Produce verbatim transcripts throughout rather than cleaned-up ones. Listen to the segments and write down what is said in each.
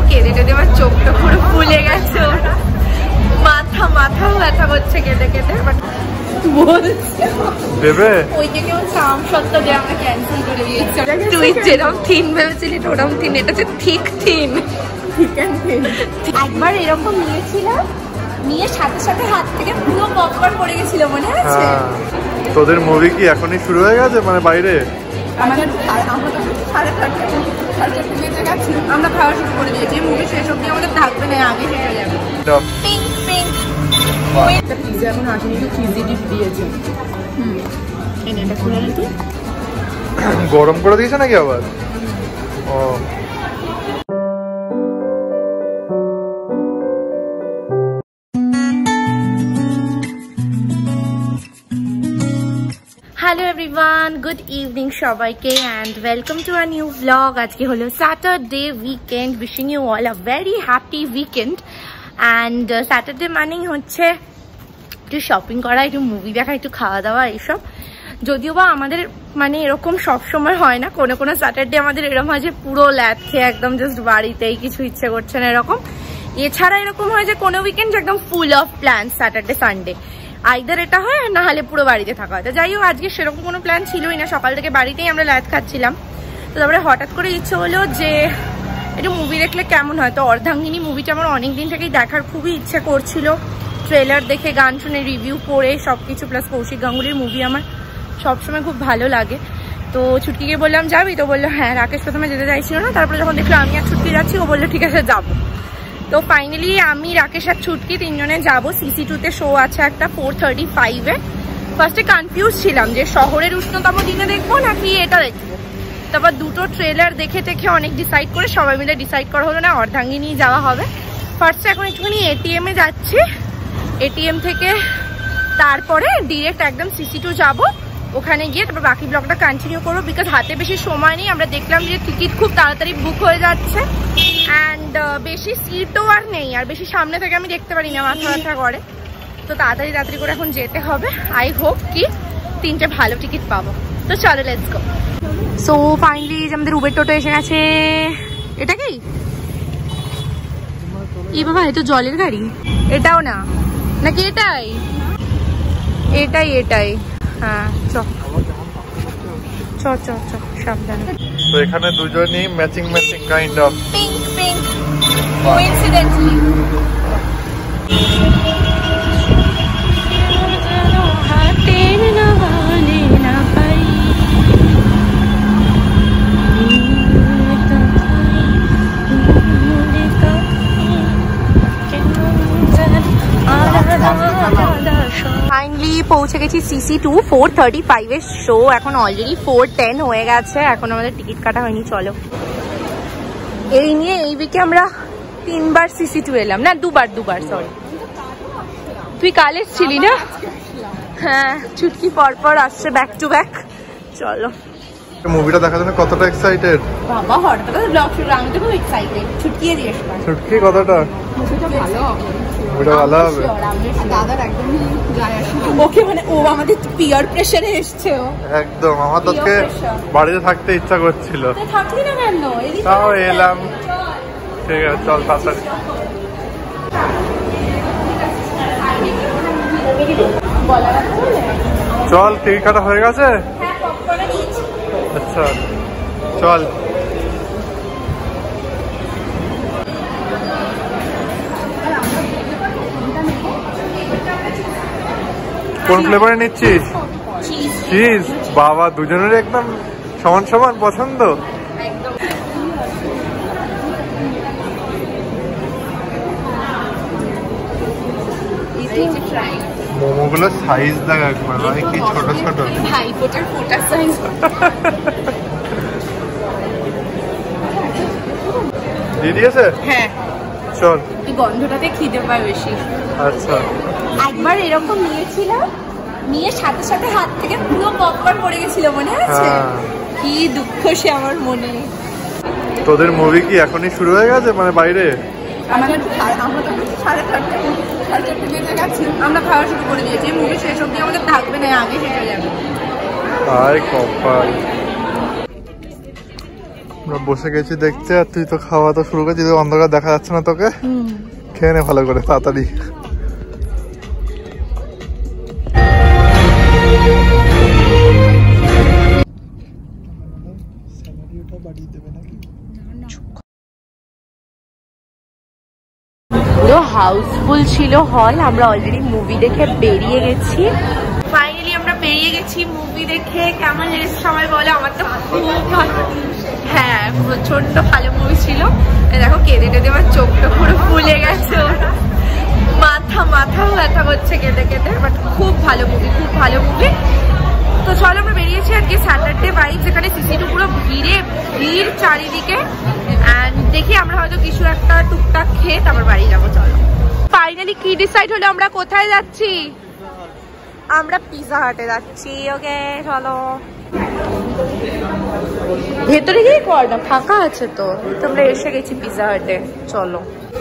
কেঁদে কেঁদে আমার চোখটা পুরো ফুলে গেছে, মাথা মাথা ব্যথা করছে কেঁদে কেঁদে। তুই যেরকম থিন ভেবেছিলি ওরকম থিন, এটা হচ্ছে থিক থিন। একবার এরকম নিয়েছিলাম, নিয়ে সাথে সাথে হাত থেকে পুরো পপকর্ন পড়ে গেছিল, মনে আছে? তোদের মুভি কি এখনই শুরু হয়ে গেছে মানে বাইরে? আমরা খাওয়া শুরু করে দিয়েছি, মুভি শেষ অব্দি আমাদের থাকবে না, আগে শেষ হয়ে যাবে। পিঙ্ক পিঙ্ক পিজা এখন আসেনি, তো চিজি ডিপ দিয়েছে। হুম, এটা খুলে নিতে গরম করে দিয়েছে নাকি আবার? ও হ্যালো এভরিওয়ান, গুড ইভিনিং সবাইকে and welcome to a new blog. আজকে হলো Saturday weekend, wishing you all a very happy weekend. And Saturday মানেই হচ্ছে একটু শপিং করা, একটু মুভি দেখা, একটু খাওয়া দাওয়া এইসব। যদিও বা আমাদের মানে এরকম সবসময় হয় না, কোনো কোনো স্যাটারডে আমাদের এরকম হয় যে পুরো ল্যাদ খেয়ে একদম জাস্ট বাড়িতেই, কিছু ইচ্ছে করছে না এরকম। এছাড়া এরকম হয় যে কোনো উইকেন্ড একদম full of plan, Saturday Sunday either এটা হয়, না হলে পুরো বাড়িতে থাকা হয়। তো যাই হোক, আজকে সেরকম কোনো প্ল্যান ছিলই না, সকাল থেকে বাড়িতেই আমরা ল্যাদ খাচ্ছিলাম। তো তারপরে হঠাৎ করে ইচ্ছে হলো যে একটু মুভি দেখলে কেমন হয়। তো অর্ধাঙ্গিনী মুভিটা আমার অনেকদিন থেকেই দেখার খুবই ইচ্ছে করছিল। ট্রেলার দেখে, গান শুনে, রিভিউ পড়ে সব কিছু, প্লাস কৌশিক গাঙ্গুলির মুভি আমার সবসময় খুব ভালো লাগে। তো ছুটকিকে বললাম যাবি? তো বললো হ্যাঁ। রাকেশ প্রথমে যেতে চাইছিল না, তারপরে যখন দেখলো আমি আর ছুটকি যাচ্ছি, ও বললো ঠিক আছে যাবো। তো ফাইনালি আমি, রাকেশ আর ছুটকি তিনজনে যাবো। সিসি টুতে শো আছে একটা ফোর থার্টি ফাইভে। ফার্স্টে কনফিউজ ছিলাম যে শহরের উষ্ণতম দিনে দেখবো নাকি এটা দেখবো। তারপর দুটো ট্রেলার দেখে দেখে অনেক ডিসাইড করে সবাই মিলে ডিসাইড করা হলো না, অর্ধাঙ্গিনী যাওয়া হবে। ফার্স্টে এখন একটুখানি এটিএম এ যাচ্ছি, এটিএম থেকে তারপরে ডিরেক্ট একদম সিসি টু যাবো। ওখানে গিয়ে তারপর বাকি ব্লগটা কন্টিনিউ করবো, বিকজ হাতে বেশি সময় নেই। আমরা দেখলাম যে টিকিট খুব তাড়াতাড়ি বুক হয়ে যাচ্ছে, অ্যান্ড বেশি সিটও আর নেই, আর বেশি সামনে থেকে আমি দেখতে পারি না, মাথা ব্যথা করে। তো তাড়াতাড়ি তাড়াতাড়ি করে এখন যেতে হবে। আই হোপ কি তিনটে ভালো টিকিট পাবো। তো চলো লেটস গো। সো ফাইনালি আমাদের উবের টোটো এসে গেছে। এটা কি? ই বাবা, এটা জলের গাড়ি। এটাও না নাকি? এটাই এটাই এটাই হ্যাঁ, চ চ চ চ সাবধানে। তো এখানে দুজনই matching matching kind of pink pink coincidentally. Finally পৌঁছে গেছি CC two. Four thirty five এর শো, এখন অলরেডি ফোর টেন হয়ে গেছে, এখন আমাদের টিকিট কাটা হয়নি। চলো, এই নিয়ে এই উইকে আমরা তিনবার সিসি টু এলাম, না দুবার দুবার সরি। তুই কাল এসছিলি না? হ্যাঁ, ছুটকি পরপর আসছে ব্যাক টু ব্যাক। চলো, মুভিটা দেখার জন্য কতটা এক্সাইটেড বাবা। হঠাৎ করে ব্লগ শুরু, আমি তো খুব এক্সাইটেড। ছুটকি জিজ্ঞেস কর, ছুটকি কতটা মুভিটা ভালো হবে? মুভিটা ভালো হবে। দাদার একদমই যায় আসে ওকে, মানে ও আমাদের পিয়ার প্রেসারে এসছে। ও একদম, আমার তো আজকে বাড়িতে থাকতে ইচ্ছা করছিল। তুই থাকলি না কেন? তাও এলাম। ঠিক আছে চল তাড়াতাড়ি। চল, টিকিট কাটা হয়ে গেছে? আচ্ছা চল। কোন ফ্লেভারে নিচ্ছিস? চিজ। বাবা, দুজনের একদম সমান সমান পছন্দ। মোমোগুলোর সাইজ দেখ একবার, ভাই কি ছোট ছোট। ভাই ফোটার ফোটার সাইজ। দিয়ে দিয়েছে? হ্যাঁ চল। এই গন্ধটাতে খিদে পায় বেশি। আচ্ছা, একবার এরকম নিয়েছিলাম, নিয়ে সাথে সাথে হাত থেকে পুরো পপকর্ন পড়ে গেছিল, মনে আছে? কি দুঃখ সে আমার মনে। তোদের মুভি কি এখনই শুরু হয়ে গেছে মানে বাইরে? আমাদের আমরা তো সাড়ে চারটে সাড়ে চারটে বেজে গেছি, আমরা খাওয়া শুরু করে দিয়েছি। মুভি শেষ অব্দি আমাদের থাকবে না, আগে শেষ হয়ে যাবে। আয় কপাল। আমরা বসে গেছি দেখতে, আর তুই তো খাওয়া তো শুরু করছিস, অন্ধকার দেখা যাচ্ছে না তোকে। খেয়ে নে ভালো করে তাড়াতাড়ি। পুরো হাউসফুল ছিল হল। আমরা অলরেডি মুভি দেখে বেরিয়ে গেছি। ফাইনালি আমরা বেরিয়ে গেছি মুভি দেখে। কেমন লেগেছে সবাই বলো? আমার তো খুব ভালো, হ্যাঁ প্রচন্ড ভালো মুভি ছিল। দেখো কেঁদে কেঁদে আমার চোখটা পুরো ফুলে গেছে, মাথা মাথাও ব্যথা করছে কেঁদে কেঁদে। বাট খুব ভালো মুভি, খুব ভালো মুভি। তো চলো আমরা বেরিয়েছি আজকে স্যাটারডে বাইক, যেখানে সিসিটু পুরো ভিড়ে ভিড় চারিদিকে। অ্যান্ড দেখি আমরা হয়তো কিছু একটা টুকটাক খেয়ে তারপর বাড়ি যাবো। চলো ফাইনালি কি ডিসাইড হলো আমরা কোথায় যাচ্ছি? আমরা পিজা হাটে যাচ্ছি। ওকে চলো ভেতরে গিয়ে কর না, ফাঁকা আছে তো। তোমরা এসে গেছি পিজা হাটে, চলো।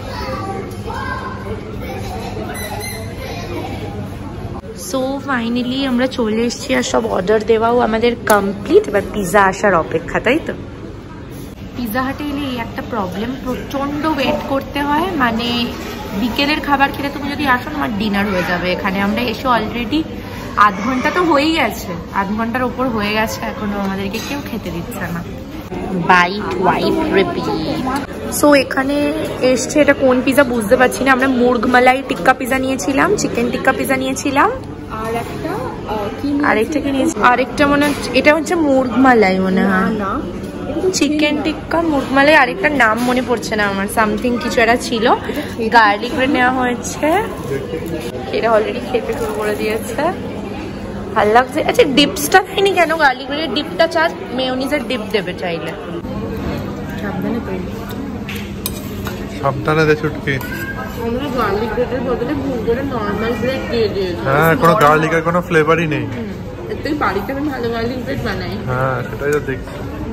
সো ফাইনালি আমরা চলে এসেছি, আর সব অর্ডার দেওয়াও আমাদের কমপ্লিট। এবার পিজা আসার অপেক্ষা, তাই তো? পিজা হাটে এলে এই একটা প্রবলেম, প্রচণ্ড ওয়েট করতে হয়। মানে বিকেলের খাবার খেলে তুমি যদি আসো আমার ডিনার হয়ে যাবে এখানে। আমরা এসে অলরেডি আধ ঘন্টা তো হয়েই গেছে, আধ ঘন্টার ওপর হয়ে গেছে, এখনো আমাদেরকে কেউ খেতে দিচ্ছে না। Byte wipe repeat. সো এখানে এসছে, এটা কোন পিজা বুঝতে পারছি না। আমরা মুরগ মালাই টিক্কা পিজা নিয়েছিলাম, চিকেন টিক্কা পিজা নিয়েছিলাম, আর একটা আরেকটা কি নিয়েছি, আরেকটা মনে হচ্ছে এটা হচ্ছে মুরগ মালাই মনে হয়, চিকেন টিক্কা মুরগ মালাই। আরেকটা নাম মনে পড়ছে না আমার, সামথিং কিছু একটা ছিল। গার্লিক ব্রেড নেওয়া হয়েছে, এটা অলরেডি খেতে শুরু করে দিয়েছে, ভালো লাগছে। আচ্ছা ডিপসটা খাইনি কেন? গার্লিক ব্রেডের ডিপটা চা, মেয়োনিজের ডিপ দেবে চাইলে। সাবধানে তো, সাবধানে দে ছুটকি। আমরা গার্লিক ব্রেডের বদলে ভুল করে নরমাল ব্রেড দিয়ে দিয়েছি। হ্যাঁ কোনো গার্লিকের কোনো ফ্লেভারই নেই। তুই বাড়িতে আমি ভালো গার্লিক ব্রেড বানাই। হ্যাঁ সেটাই তো দেখছি।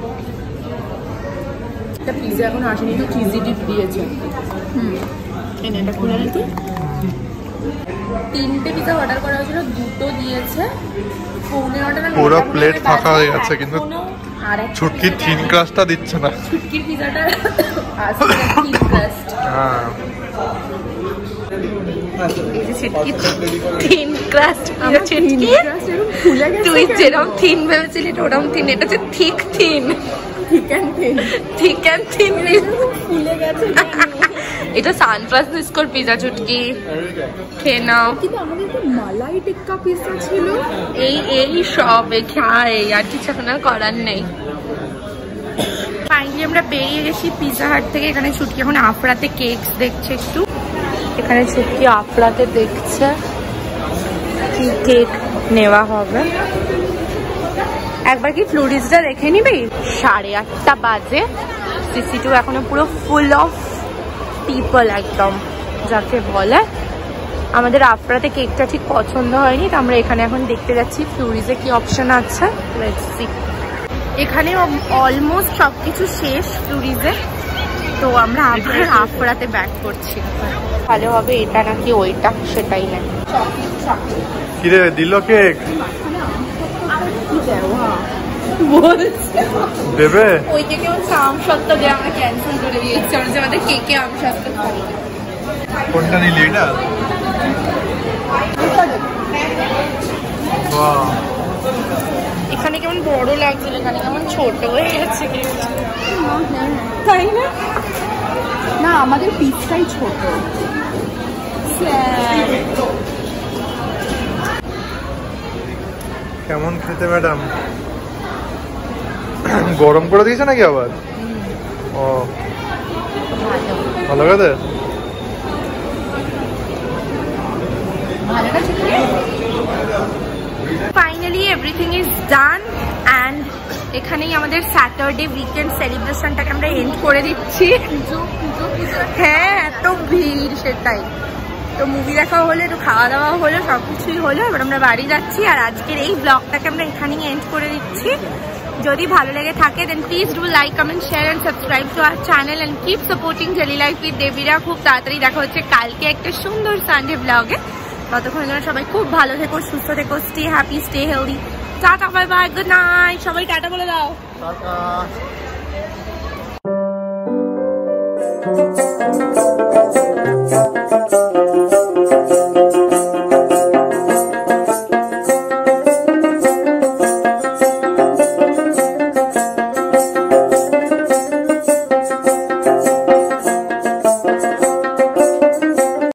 এটা পিজা এখন আসেনি তো চিজি ডিপ দিয়েছে। হুম এনে এটা খুলে নিতে। তিনটে পিজা অর্ডার করা হয়েছিল, দুটো দিয়েছে। পুরো প্লেট ফাঁকা হয়ে গেছে, কিন্তু ছুটকির থিন ক্রাস্টটা দিচ্ছে না। ছুটকির পিজাটা আসলে থিন ক্রাস্ট। হ্যাঁ এই যে ছুটকি থিন ক্রাস্ট, আমরা ছুটকি তুই যেরকম থিন ভেবেছিলি ওরকম থিন, এটা হচ্ছে thick thin, thick and thin, thick and thin ফুলে গেছে। এটা সান ফ্রান্সিসকোর পিজা ছুটকি, খেয়ে নাও। কিন্তু আমাদের তো মালাই টিক্কা পিজা ছিল। এই এই সব খায় আর কিছু এখন আর করার নেই। ফাইনালি আমরা বেরিয়ে গেছি পিজা হাট থেকে। এখানে ছুটকি এখন আফরাতে কেকস দেখছে একটু, এখানে ছুটকি আফরাতে দেখছে কি কেক নেওয়া হবে। একবার কি ফ্লুরিজটা দেখে নিবি? সাড়ে আটটা বাজে, সিসি টু এখনো পুরো ফুল অফ পিপল একদম, যাকে বলে। আমাদের আফরাতে কেকটা ঠিক পছন্দ হয়নি, তো আমরা এখানে এখন দেখতে যাচ্ছি ফ্লুরিজে কি অপশন আছে। Let's see. এখানে অলমোস্ট সব কিছু শেষ ফ্লুরিজে, তো আমরা আবার আফরাতে ব্যাক করছি। ভালো হবে এটা নাকি ওইটা সেটাই না। কি রে দিল কেক দেবে? ওই কেকে আম সত্ত্ব দিয়ে আমরা ক্যান্সেল করে দিয়েছি। আমরা যে আমাদের কেকে আম সত্ত্ব খাই। কোনটা নিলি? এটা এখানে কেমন বড় লাগছিল, এখানে কেমন ছোট হয়ে গেছে, তাই না? না আমাদের পিসটাই ছোট। কেমন খেতে ম্যাডাম? গরম করে দিয়েছে নাকি আবার? ও ভালো খেতে। Finally everything is done and এখানেই আমাদের স্যাটারডে উইকেন্ড সেলিব্রেশনটাকে আমরা এন্ড করে দিচ্ছি। হ্যাঁ এত ভিড়, সেটাই তো। মুভি দেখা হলো, একটু খাওয়া দাওয়া হলো, সব কিছুই হলো। এবার আমরা বাড়ি যাচ্ছি, আর আজকের এই ব্লগটাকে আমরা এখানেই এন্ড করে দিচ্ছি। যদি ভালো লেগে থাকে then please do like, comment, share and subscribe to our channel and keep supporting daily life with দেবিরা। খুব তাড়াতাড়ি দেখা হচ্ছে কালকে একটা সুন্দর সানডে ব্লগে। ততক্ষণ যেন সবাই খুব ভালো থেকো, সুস্থ থেকো, stay happy, stay healthy. Tata, bye bye, good night. সবাই টাটা বলে দাও। টাটা। Thank you.